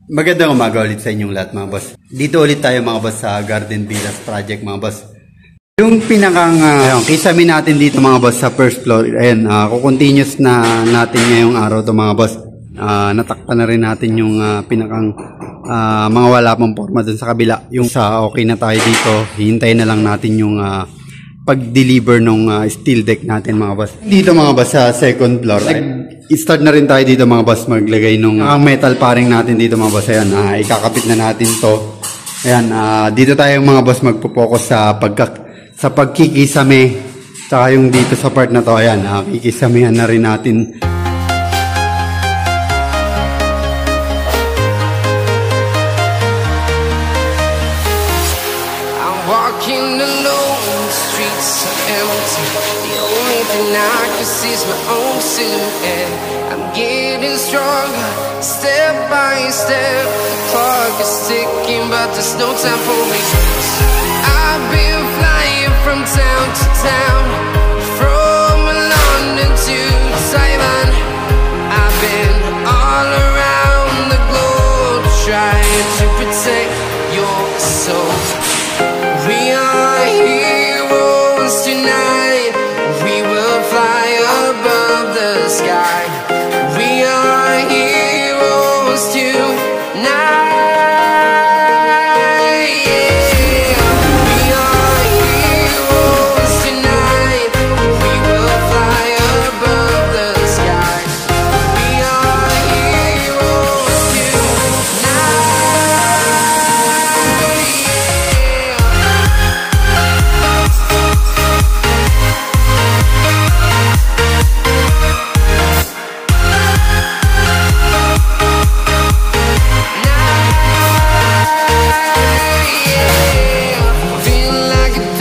Magandang umaga ulit sa inyong lahat mga boss. Dito ulit tayo mga boss sa Garden Villas Project mga boss. Yung pinakang kisame natin dito mga boss sa first floor. Ayan, kukontinuous na natin ngayong araw to mga boss. Natakpan na rin natin yung pinakang mga wala pang forma dun sa kabila. Yung sa okay na tayo dito, hihintayin na lang natin yung pag-deliver ng steel deck natin mga boss. Dito mga boss sa second floor. I-start na rin tayo dito mga boss maglagay ng metal paring natin dito mga boss. Ayan, ikakapit na natin to. Ayan, dito tayo mga boss magpo-focus sa pagkikisame. Tsaka yung dito sa part na to, ayan, kikisamehan na rin natin. I'm walking alone, the streets are empty. The only thing I can see is my own silhouette. I'm getting stronger, step by step. The clock is ticking, but there's no time for me. I've been flying from town to town, from London to Taiwan. I've been all around the globe, trying to protect your soul. We are heroes tonight. We will fly above the sky. We are heroes tonight. Yeah. We are heroes tonight. We will fly above the sky. We are heroes tonight. Feeling like a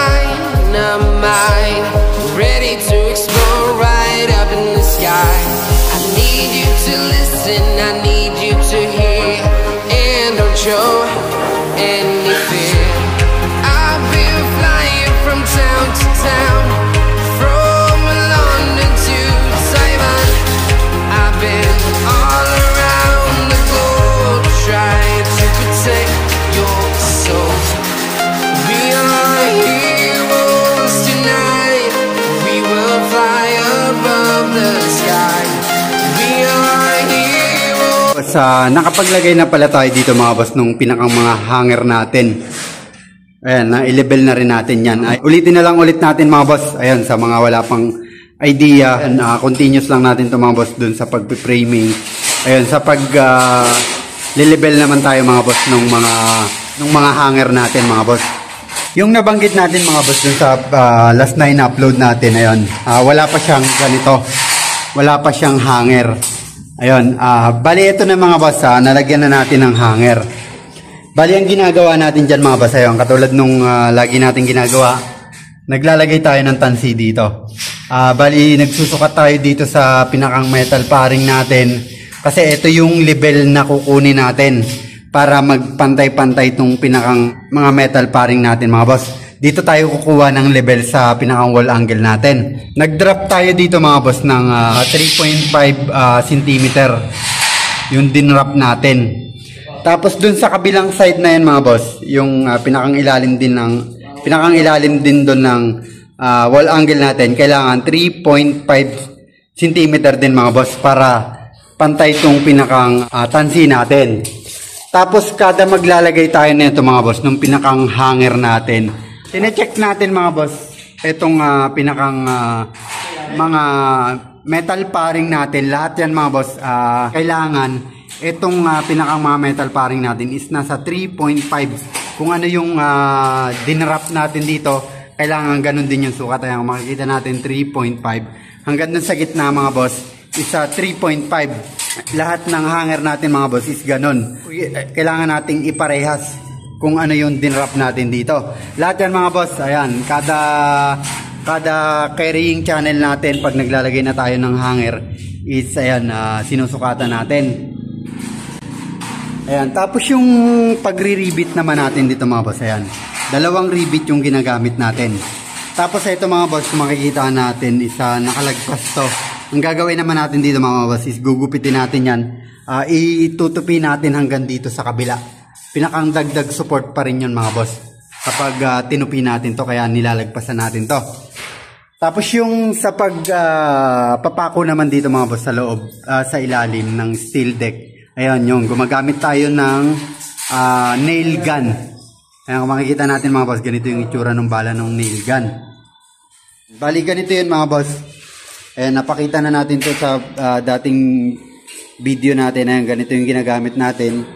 dynamite, ready to explode right up in the sky. I need you to listen, I need you to hear, and don't show any fear. I've been flying from town to town, from London to Taiwan. I've been all around the globe, trying to protect your soul. We are heroes tonight. We will fly above the sky. We are heroes. Nakapaglagay na pala tayo dito mga boss nung pinakang mga hanger natin. Ayan, i-level na rin natin yan. Ulitin na lang ulit natin mga boss. Ayan, sa mga wala pang idea. Continuous lang natin to mga boss dun sa pag-framing. Ayan, sa level naman tayo mga boss nung mga hanger natin mga boss. Yung nabanggit natin mga boss dun sa last na in-upload natin, ayun, wala pa siyang ganito. Wala pa siyang hanger. Ayun, bali ito na mga boss, nalagyan na natin ng hanger. Bali ang ginagawa natin dyan mga boss, ayun, katulad nung lagi natin ginagawa, naglalagay tayo ng tansi dito. Bali nagsusukat tayo dito sa pinakang metal paring natin. Kasi ito yung level na kukunin natin para magpantay-pantay itong pinakang mga metal paring natin mga boss. Dito tayo kukuha ng level sa pinakang wall angle natin. Nag-drop tayo dito mga boss ng 3.5 cm. Yung dinrap natin. Tapos dun sa kabilang side na yan mga boss, yung pinakang ilalim din doon ng wall angle natin, kailangan 3.5 cm din mga boss para pantay itong pinakang tansi natin. Tapos kada maglalagay tayo nito mga boss nung pinakang hanger natin, tine-check natin mga boss itong pinakang mga metal paring natin. Lahat yan mga boss, kailangan itong pinakang mga metal paring natin is nasa 3.5. Kung ano yung dinrap natin dito, kailangan ganun din yung sukat. Ayan, makikita natin 3.5. Hanggang dun sa gitna mga boss is 3.5. Lahat ng hanger natin mga boss is ganun. Kailangan nating iparehas kung ano yung dinrap natin dito. Lahat yan mga boss, ayan, kada carrying channel natin pag naglalagay na tayo ng hanger is ayan, sinusukatan natin. Ayan, tapos yung pagre-rivet naman natin dito mga boss, ayan, dalawang rivet yung ginagamit natin. Tapos ito mga boss, kung makikita natin, isa nakalagpas to. Ang gagawin naman natin dito mga boss is gugupitin natin yan itutupi natin hanggang dito sa kabila. Pinakang dagdag support pa rin yun mga boss. Kapag tinupi natin to, kaya nilalagpasan natin to. Tapos yung sa papako naman dito mga boss sa loob, sa ilalim ng steel deck. Ayan yung gumagamit tayo ng nail gun. Ayan, kung makikita natin mga boss, ganito yung itsura ng bala ng nail gun. Bali ganito yun mga boss. Ayan, napakita na natin to sa dating video natin. Ayan, ganito yung ginagamit natin.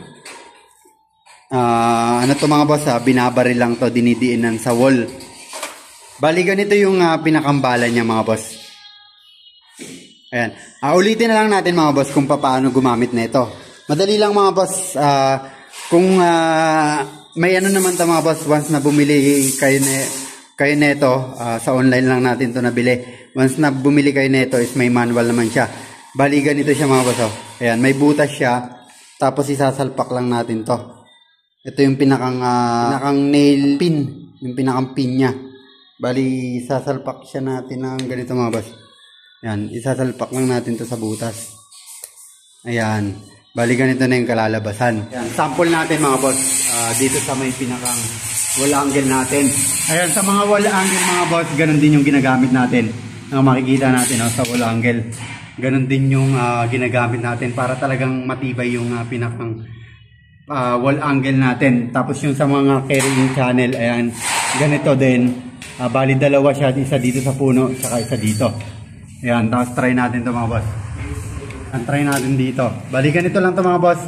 Ano to mga boss, binabaril lang to, dinidiinan sa wall. Bali ganito yung pinakambala niya mga boss. Ayan, ulitin na lang natin mga boss kung paano gumamit na ito. Madali lang mga boss. Kung may ano naman to mga boss, once na bumili kayo neto, sa online lang natin to nabili. Once na bumili kayo neto is may manual naman siya. Bali ganito siya mga boss. Ayan, may butas siya. Tapos isasalpak lang natin to. Ito yung pinakang nail pin. Yung pinakang pin niya. Bali, isasalpak siya natin ng ganito mga boss. Ayan, isasalpak lang natin to sa butas. Ayan. Bali, ganito na yung kalalabasan. Ayan, sample natin mga boss. Dito sa may pinakang wall angle natin. Ayan, sa mga wall angle mga boss, ganun din yung ginagamit natin. Makikita natin sa wall angle. Ganun din yung ginagamit natin para talagang matibay yung pinakang wall angle natin. Tapos yung sa mga carrying channel, ayan, ganito din. Bali dalawa siya, isa dito sa puno, saka isa dito. Ayan, tapos try natin to mga boss. Try natin dito. Bali ganito lang to mga boss.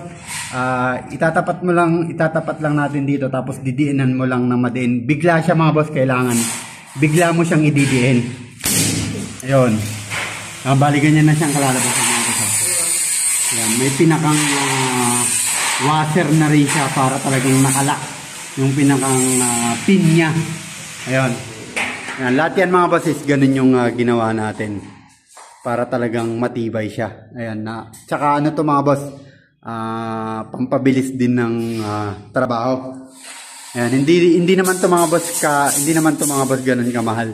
Itatapat lang natin dito, tapos didiinan mo lang na madiin. Bigla siya mga boss, kailangan. Bigla mo siyang ididiin. Ayun. Bali ganyan na siyang kalalabasan mga boss. Ayan, may pinakang washer na rin siya para talagang nakalak yung pinakang pin niya. Ayun. Ayan, lahat yan mga boss is ganun yung ginawa natin para talagang matibay siya. Ayan na. Tsaka ano to mga boss, pampabilis din ng trabaho. Ayan, hindi naman to mga boss ganun kamahal.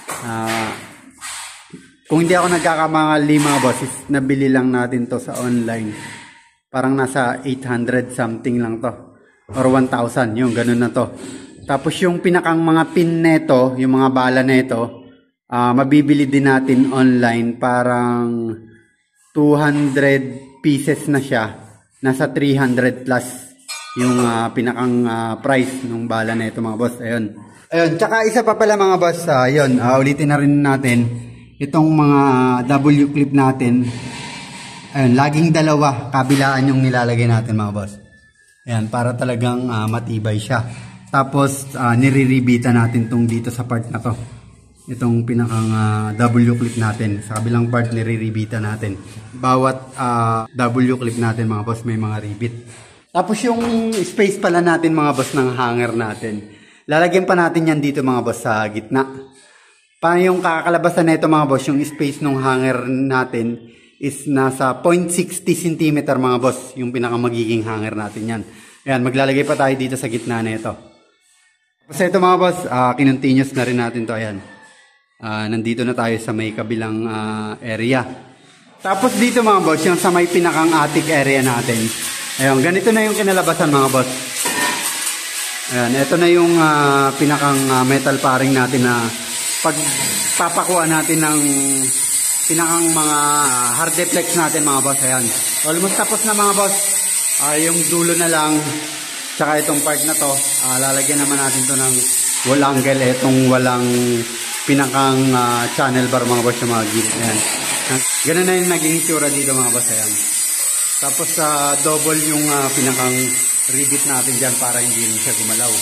Kung hindi ako nagkakamali mga boss, is nabili lang natin to sa online. Parang nasa 800 something lang to. Or 1,000. Yung ganun na to. Tapos yung pinakang mga pin neto, yung mga bala neto, mabibili din natin online. Parang 200 pieces na siya. Nasa 300 plus yung pinakang price ng bala neto mga boss. Ayun. Ayun. Tsaka isa pa pala mga boss. Ayun. Ulitin na rin natin. Itong mga W-clip natin. Ayun, laging dalawa, kabilaan yung nilalagay natin mga boss. Ayan, para talagang matibay siya. Tapos, nire-rebita natin tong dito sa part na to. Itong pinakang W-clip natin. Sa kabilang part, nire-rebita natin. Bawat W-clip natin mga boss, may mga rebit. Tapos yung space pala natin mga boss ng hanger natin. Lalagyan pa natin yan dito mga boss sa gitna. Paano yung kakalabasan na ito mga boss, yung space ng hanger natin is nasa 0.60 cm mga boss, yung pinaka magiging hanger natin yan. Ayan, maglalagay pa tayo dito sa gitna na ito. Kasi ito mga boss, kinontinuous na rin natin to. Ayan, nandito na tayo sa may kabilang area. Tapos dito mga boss, yung sa may pinakang attic area natin. Ayan, ganito na yung kinalabasan mga boss. Ayan, ito na yung pinakang metal paring natin na pagpapakuha natin ng pinakang mga hard deflex natin mga boss. Ayan, almost tapos na mga boss. Yung dulo na lang, tsaka itong part na to, lalagyan naman natin to ng wall angle. Itong walang pinakang channel bar mga boss, yung mga gilid. Ayan, ganun na yung naging itsura dito mga boss. Ayan, tapos double yung pinakang rivet natin dyan para hindi rin siya gumalaw.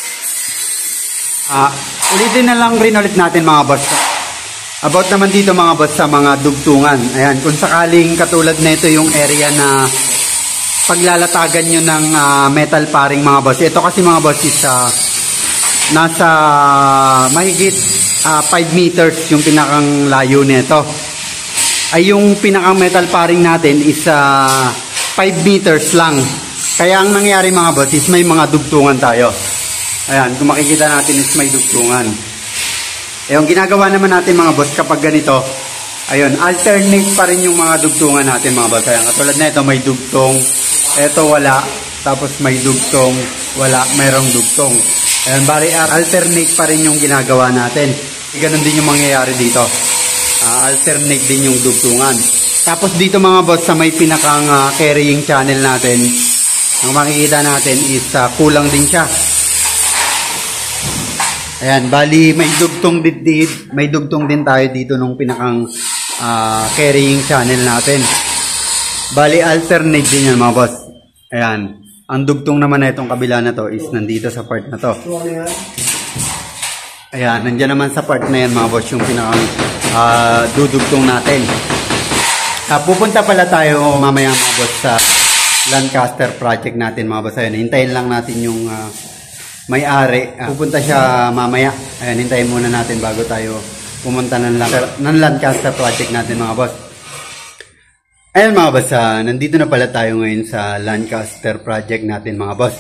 Ulitin na lang rin ulit natin mga boss. About naman dito mga boss sa mga dugtungan. Ayan, kung sakaling katulad na ito yung area na paglalatagan nyo ng metal paring mga boss. Ito kasi mga boss is nasa mahigit 5 meters yung pinakang layo nito. Ay yung pinakang metal paring natin is 5 meters lang. Kaya ang nangyari mga boss is may mga dugtungan tayo. Ayan, kung makikita natin is may dugtungan. Yung ginagawa naman natin mga boss kapag ganito, Ayun, alternate pa rin yung mga dugtungan natin mga boss. Ayan, katulad na ito may dugtong, ito wala, tapos may dugtong, wala, mayroong dugtong. Ayan, bali alternate pa rin yung ginagawa natin. Ganon din yung mangyayari dito. Alternate din yung dugtungan. Tapos dito mga boss sa may pinakang carrying channel natin, ang makikita natin is kulang din siya. Ayan, bali may dugtong din tayo dito nung pinakang carrying channel natin. Bali alternate din yan mga boss. Ayan, ang dugtong naman na itong kabila na to is nandito sa part na to. Ayan, nandiyan naman sa part na yan mga boss yung pinakang dudugtong natin. Pupunta pala tayo mamaya mga boss sa Lancaster project natin mga boss. Ayan, hintayin lang natin yung may-ari. Pupunta siya mamaya. Ayan, hintayin muna natin bago tayo pumunta ng Lancaster project natin mga boss. Ayan mga boss, nandito na pala tayo ngayon sa Lancaster project natin mga boss.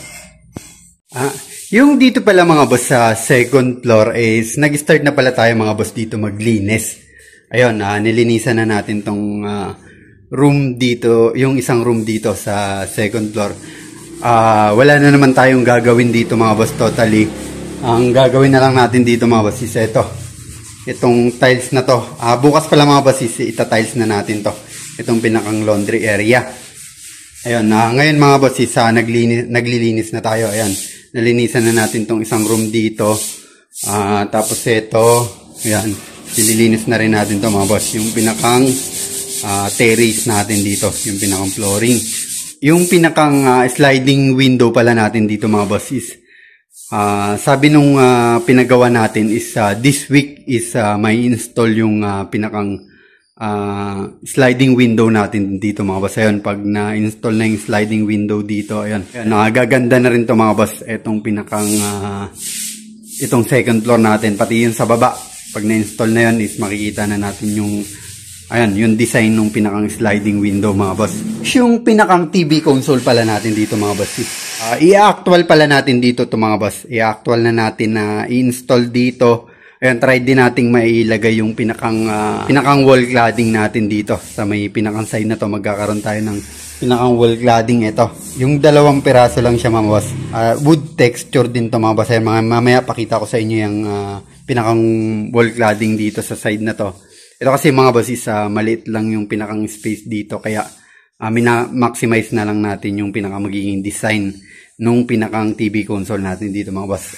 Yung dito pala mga boss sa second floor is nag-start na pala tayo mga boss dito maglinis. Ayun, nilinisan na natin tong room dito, yung isang room dito sa second floor. Wala na naman tayong gagawin dito mga boss totally. Ang gagawin na lang natin dito mga boss is itong tiles na to. Bukas pala mga boss is ita-tiles na natin to. Itong pinakang laundry area. Ayun, ngayon mga boss is naglilinis na tayo. Ayan, nalinisan na natin tong isang room dito. Tapos ayan, sililinis na rin natin to mga boss. Yung pinakang terrace natin dito, yung pinakang flooring. Yung pinakang sliding window pala natin dito mga boss is sabi nung pinagawa natin is this week is may install yung pinakang sliding window natin dito mga boss. Ayun, pag na-install na yung sliding window dito, ayun, nakagaganda na rin to mga boss. Itong pinakang itong second floor natin, pati yung sa baba, pag na-install na yun is makikita na natin yung ayan, yung design ng pinakang sliding window mga boss. Yung pinakang TV console pala natin dito mga boss. I-actual pala natin dito to mga boss. I-actual na natin na i-install dito. Ayan, try din nating mailagay yung pinakang wall cladding natin dito. Sa may pinakang side na to, magkakaroon tayo ng pinakang wall cladding ito. Yung 2 piraso lang siya mga boss. Wood texture din to mga boss. Ayan, mamaya pakita ko sa inyo yung pinakang wall cladding dito sa side na to. Ito kasi mga boss is maliit lang yung pinakang space dito, kaya maximize na lang natin yung pinakang magiging design nung pinakang TV console natin dito mga boss.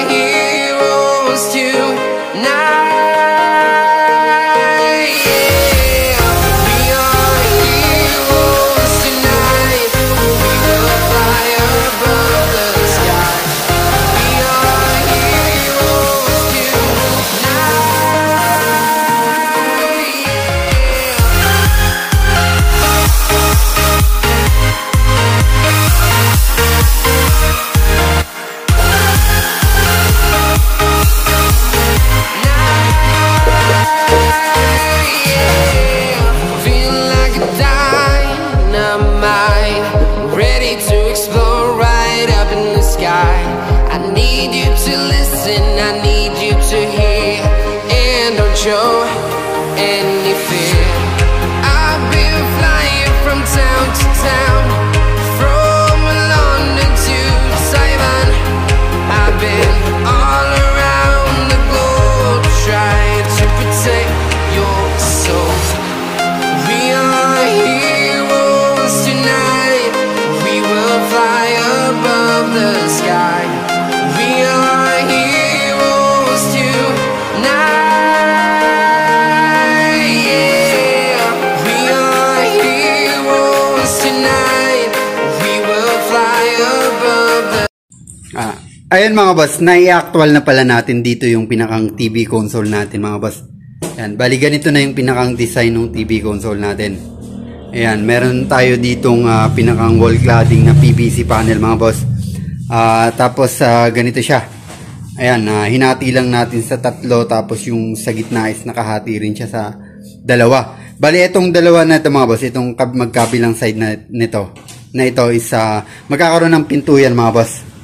Ayun mga boss, nai-actual na pala natin dito yung pinakang TV console natin mga boss. Ayan, bali ganito na yung pinakang design ng TV console natin. Ayan, meron tayo ditong pinakang wall cladding na PVC panel mga boss. Tapos ganito siya. Ayan, hinati lang natin sa 3, tapos yung sa gitna is nakahati rin siya sa 2. Bali itong 2 na ito mga boss, itong magkabilang side na ito is magkakaroon ng pinto yan mga boss.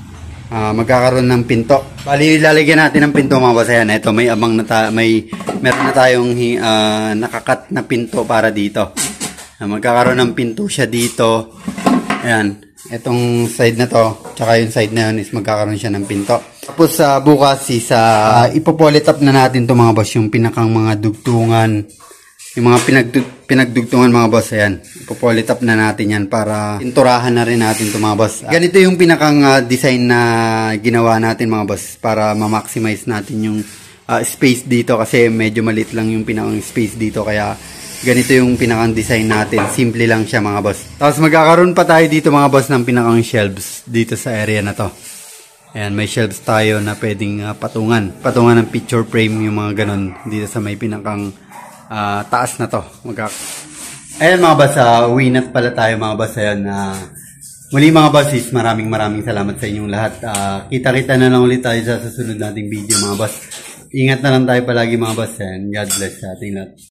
magkakaroon ng pinto. Bali, lalagyan natin ng pinto mga boss. Ayan, ito may abang na meron na tayong nakakat na pinto para dito. Magkakaroon ng pinto siya dito. Ayan, itong side na to, tsaka yung side na yun is magkakaroon siya ng pinto. Tapos bukas is ipopolish up na natin to mga boss, yung pinakang mga dugtungan. Yung mga pinagdugtungan mga boss, ayan. Ipopolish up na natin yan para pinturahan na rin natin to mga boss. Ganito yung pinakang design na ginawa natin mga boss para ma-maximize natin yung space dito kasi medyo maliit lang yung pinakang space dito kaya ganito yung pinakang design natin. Simple lang siya mga boss. Tapos magkakaroon pa tayo dito mga boss ng pinakang shelves dito sa area na to. Ayan, may shelves tayo na pwedeng patungan. Patungan ng picture frame yung mga ganun dito sa may pinakang taas na to. Ayan mga boss, uwi na pala tayo mga boss. Ayan, muli mga boss, maraming salamat sa inyong lahat. Kita-kita na lang ulit tayo sa susunod nating video mga boss. Ingat na lang tayo palagi mga boss. And God bless sa ating lahat.